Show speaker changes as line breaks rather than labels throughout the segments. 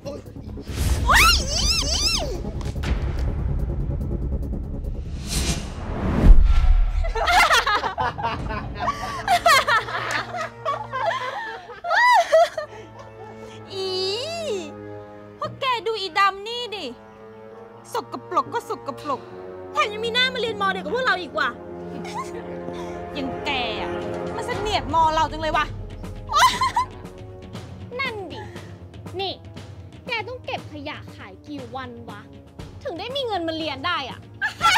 โอ๊ยพวกแกดูอีดำนี่ดิสกปรกก็สกปรกแถมยังมีหน้ามาเรียนมอเดียวกับพวกเราอีกว่ะยังแกอะมันเสนียดมอเราจังเลยวะ
นั่นดินี่แกต้องเก็บขยะขายกี่วันวะถึงได้มีเงินมาเรียนได้อ่ะ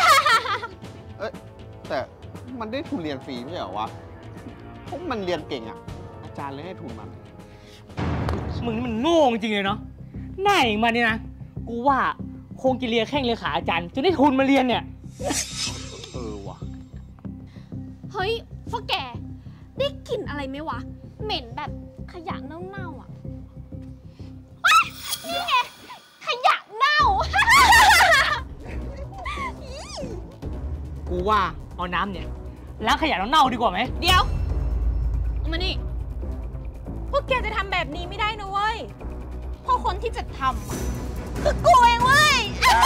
แต่มันได้ทุนเรียนฟรีไม่ใช่เหรอวะพวกมันเรียนเก่งอ่ะอาจารย์เลยให้ทุนมัน
มึงนี่มันโง่จริงเลยเนาะหน้าอย่างมันเนี่ยนะกูว่าคงจะเรียนแข่งเลขาอาจารย์จนได้ทุนมาเรียนเนี่ย
ว่ะ
เฮ้ยพวกแกได้กลิ่นอะไรไหมวะเหม็นแบบขยะเน่าๆอ่ะนี่ไงขยะเน่า
กูว่าเอาน้ำเนี่ยล้างขยะเน่าๆดีกว่าไหม
เดี๋ยวเอามานี่พวกแกจะทำแบบนี้ไม่ได้นะเว้ยเพราะคนที่จะทำคือกูเองเว้ย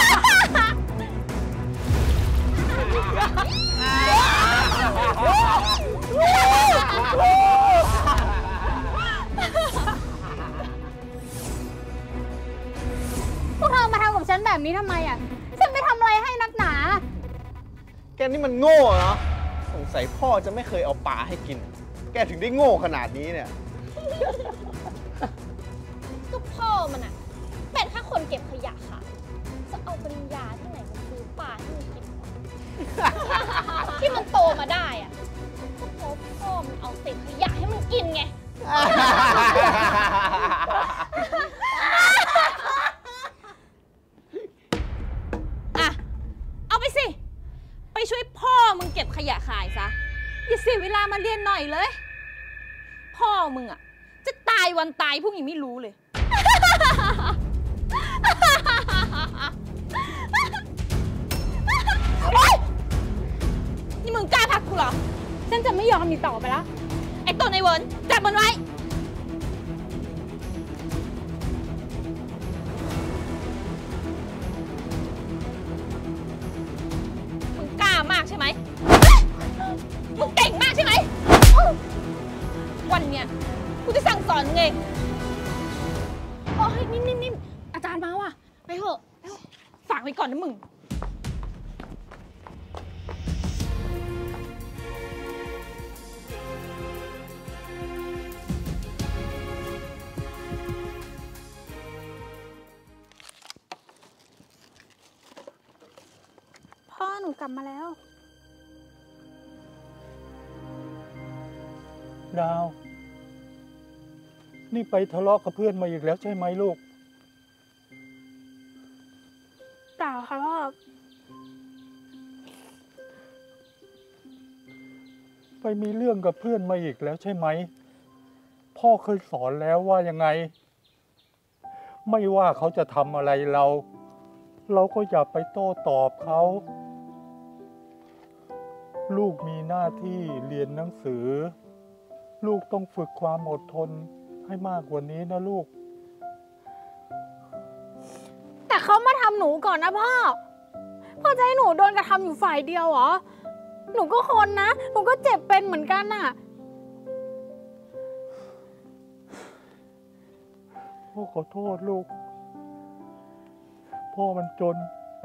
พวกเธอมาทำกับฉันแบบนี้ทำไมอ่ะฉันไม่ทำอะไรให้นักหนา
แกนี่มันโง่เนาะสงสัยพ่อจะไม่เคยเอาปลาให้กินแกถึงได้โง่ขนาดนี้เนี่ย
ก็พ่อมันอ่ะเป็นแค่คนเก็บขยะค่ะจะเอาปริญญาที่ไหนมาซื้อปลาให้มันกิน ที่มันโตมาได้อ่ะก็เพราะพ่อมันเอาเศษขยะให้มันกินไง
อ่ะเอาไปสิไปช่วยพ่อมึงเก็บขยะขายซะอย่าเสียเวลามาเรียนหน่อยเลยพ่อมึงอ่ะจะตายวันตายพวกยังไม่รู้เลยนี่มึงกล้าพักกูเหรอ
ฉันจะไม่ยอมอีกต่อไปแล้ว
ไอ้ตัวในเวิร์นจับมันไว้มึงกล้ามากใช่ไหมมึงเก่งมากใช่ไหมวันเนี้ยกูจะสั่งสอนมึงเอง
โอ้ยนิ่มๆอาจารย์มาว่ะไปเถอะ
ฝากไว้ก่อนนะมึง
พ่อหนูกลับมาแล้ว
ดาวนี่ไปทะเลาะกับเพื่อนมาอีกแล้วใช่ไหมลูก
เปล่าค่ะพ่อ
ไปมีเรื่องกับเพื่อนมาอีกแล้วใช่ไหมพ่อเคยสอนแล้วว่ายังไงไม่ว่าเขาจะทำอะไรเราก็อย่าไปโต้ตอบเขาลูกมีหน้าที่เรียนหนังสือลูกต้องฝึกความอดทนให้มากกว่านี้นะลูก
แต่เขามาทำหนูก่อนนะพ่อจะให้หนูโดนกระทำอยู่ฝ่ายเดียวเหรอหนูก็คนนะหนูก็เจ็บเป็นเหมือนกันน่ะ
พ่อขอโทษลูกพ่อมันจน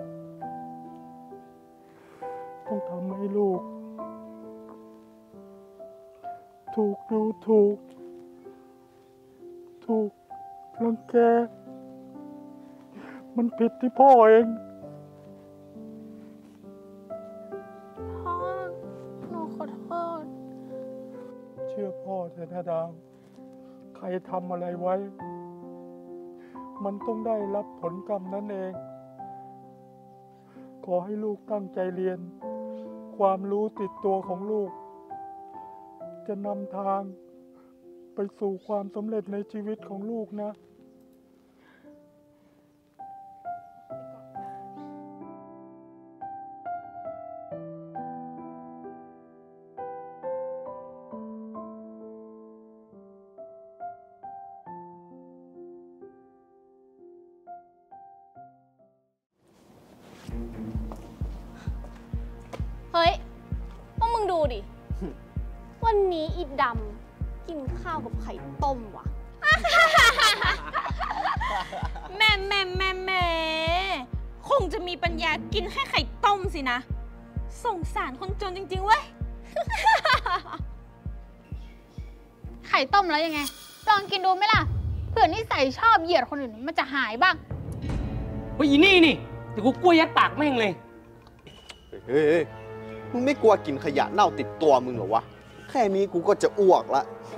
ต้องทำให้ลูกถูกดูถูกรังแกมันผิดที่พ่อเอง
พ่อหนูขอโทษ
เชื่อพ่อเถอะนะดาวใครทำอะไรไว้มันต้องได้รับผลกรรมนั่นเองขอให้ลูกตั้งใจเรียนความรู้ติดตัวของลูกจะนำทางไปสู่ความสำเร็จในชีวิตของลูกนะ
อีดำกินข้าวกับไข่ต้มว่ะ
แม่คงจะมีปัญญากินแค่ไข่ต้มสินะสงสารคนจนจริงๆเว้ย
ไข่ต้มแล้วยังไงลองกินดูไหมล่ะเผื่อนิสัยชอบเหยียดคนอื่นมันจะหายบ้าง
เฮ้ยอีนี่นี่เดี๋ยวกูกล้วยยัดปากแม่งเลย
เฮ้ย มึงไม่กลัวกินขยะเน่าติดตัวมึงเหรอวะ แค่นี้กูก็จะอ้วกละ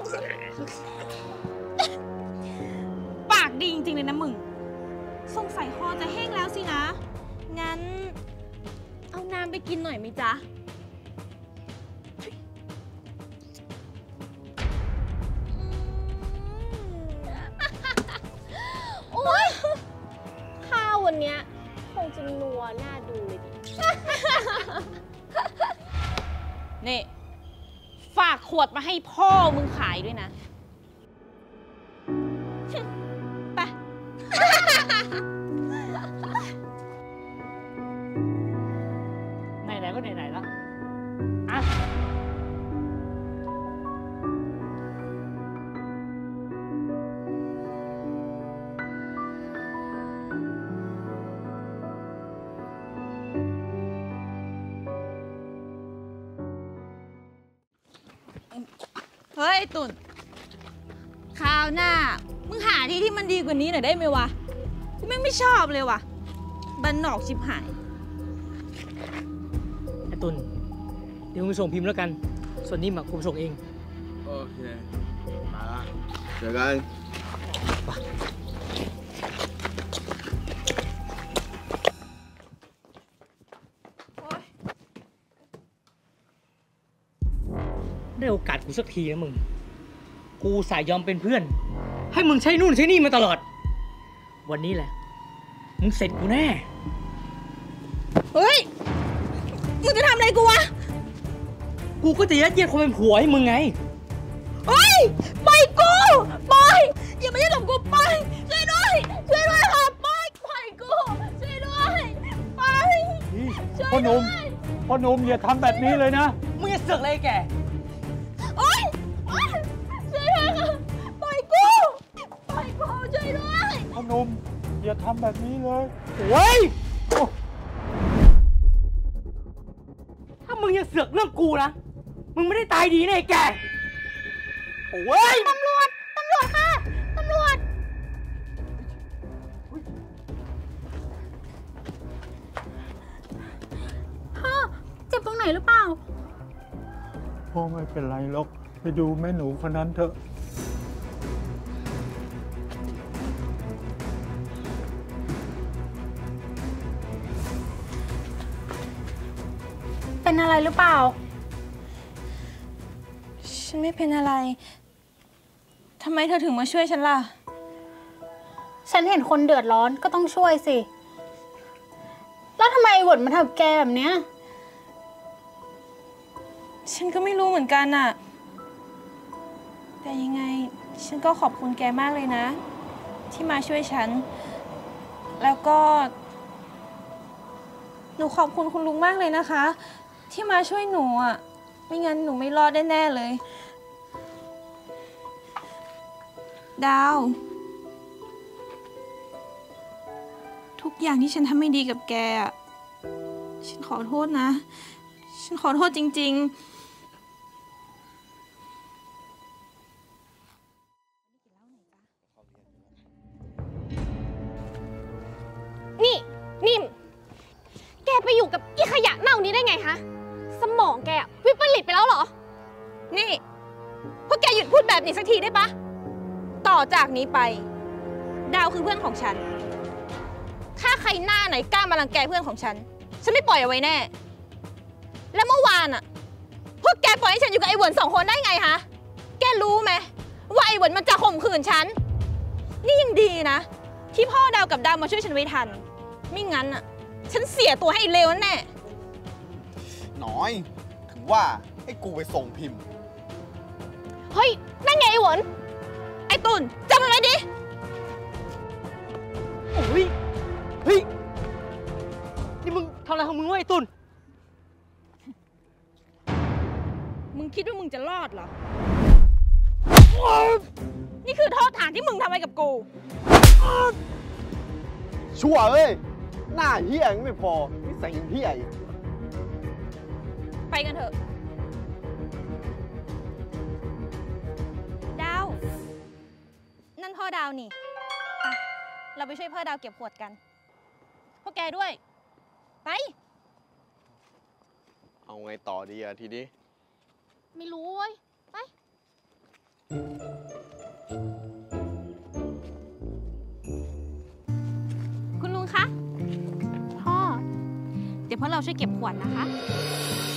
ปากดีจริงๆเลยนะมึงสงสัยคอจะแห้งแล้วสินะ งั้น เอาน้ำไปกินหน่อยไหมจ๊ะ
โอ๊ยข้าววันเนี้ยคงจะนัวน่าดูเลยดิ
นี่ ฝากขวดมาให้พ่อมึงขายด้วยนะ ไป
ไหนๆก็ไหนๆแล้วอ่ะ
เฮ้ยไอ้ตุ่นคราวหน้า มึงหาที่ที่มันดีกว่านี้หน่อยได้ไหมวะ กูไม่ชอบเลยวะบ้านนอกชิบหาย
ไอ้ตุนเดี๋ยวมึงส่งพิมพ์แล้วกัน ส่วนนี้มากูส่งเอง
โอเค มาเจอกัน
ได้โอกาสกูสักทีนะมึง กูสายยอมเป็นเพื่อน ให้มึงใช้นู่นใช้นี่มาตลอด วันนี้แหละ มึงเสร็จกูแน่
เฮ้ย มึงจะทำอะไรกูวะ
กูก็จะยัดเยียดความเป็นผัวให้มึงไง
เฮ้ยปล่อยกูปล่อยอย่ามาเล่นกับกูปล่อยช่วยด้วยค่ะปล่อยกูช่วยด้วยปล่อย
พ่อหนุ่มอย่าทำแบบนี้เลยนะ
มึงจะเสือกอะไรแก
โอ๊ยช่วยด้วยค่ะปล่อยกูช่วยด้วย
พ่อหนุ่มอย่าทำแบบนี้เลย
เฮ้ย ถ้ามึงยังเสือกเรื่องกูนะ มึงไม่ได้ตายดีนะไอ้แก โอ้ย
ตำรวจค่ะ ตำรวจ พ่อ เจ็บตรงไหนหรือเปล่า
พ่อไม่เป็นไรหรอก ไปดูแม่หนูคนนั้นเถอะ
เป็นอะไรหรือเปล่า
ฉันไม่เป็นอะไรทำไมเธอถึงมาช่วยฉันล่ะ
ฉันเห็นคนเดือดร้อนก็ต้องช่วยสิ แล้วทำไมไอ้หวดมาทำแกแบบเนี้ย
ฉันก็ไม่รู้เหมือนกันน่ะ แต่ยังไงฉันก็ขอบคุณแกมากเลยนะ ที่มาช่วยฉัน แล้วก็ หนูขอบคุณคุณลุงมากเลยนะคะ ที่มาช่วยหนูอ่ะ ไม่งั้นหนูไม่รอดแน่ๆเลย ดาว ทุกอย่างที่ฉันทำไม่ดีกับแกอ่ะ ฉันขอโทษนะ ฉันขอโทษจริงๆ
นี่นิ่ม แกไปอยู่กับอีขยะเน่านี้ได้ไงฮะ สมองแกวิปริตไปแล้วเหรอ
นี่ พวกแกหยุดพูดแบบนี้สักทีได้ปะ ต่อจากนี้ไป ดาวคือเพื่อนของฉัน ถ้าใครหน้าไหนกล้ามารังแกเพื่อนของฉัน ฉันไม่ปล่อยเอาไว้แน่ แล้วเมื่อวานอะพวกแกปล่อยให้ฉันอยู่กับไอ้เหวิน2 คนได้ไงฮะ แกรู้ไหมว่าไอ้เหวินมันจะข่มขืนฉัน นี่ยังดีนะ ที่พ่อดาวกับดาวมาช่วยฉันไว้ทัน ไม่งั้นอะฉันเสียตัวให้ไอ้เลวแน่
น้อย ถึงว่าให้กูไปส่งพิมพ์
เฮ้ย นั่นไงไอ้หวน
ไอ้ตุ่นจำมันไว้ดิ
โอ้ย เฮ้ย นี่มึงทำอะไรของมึงวะไอ้ตุน
มึมึงคิดว่ามึงจะรอดเหรอ นี่คือโทษฐานที่มึงทำไว้กับกู
ชั่วเอ้ย หน้าเฮี้ยยังไม่พอนิสัยยังเฮี้ยอีก
ไปกันเถอะ ดาว นั่นพ่อดาวนี่ไปเราไปช่วยพ่อดาวเก็บขวดกัน พวกแกด้วย ไป
เอาไงต่อดีอะทีนี้
ไม่รู้เว้ย ไป
คุณลุงคะ
พ่อ
เดี๋ยวพวกเราช่วยเก็บขวดนะคะ